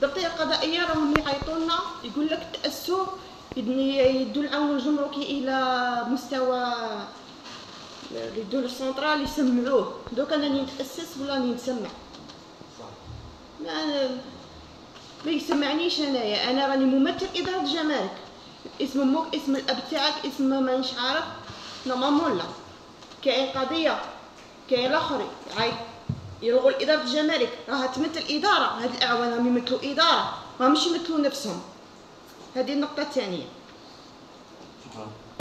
الضبطيه القضائيه راهم يعيطوا لنا يقول لك تاسوا يدوا العون الجمركي الى مستوى يدوا السنترال يسمعوه. دوك انا راني نتاسس ولا راني نسمع؟ ما يسمعنيش انايا. انا راني ممثل اداره الجمارك، اسم امك اسم الاب تاعك اسم مانيش عارف نورمالمون لا. كاين قضيه كاين الاخر يلغوا اداره الجمارك راها تمثل اداره. هاد الاعوان راهم يمثلوا اداره، راهم مش يمثلوا نفسهم. هذه النقطه الثانيه.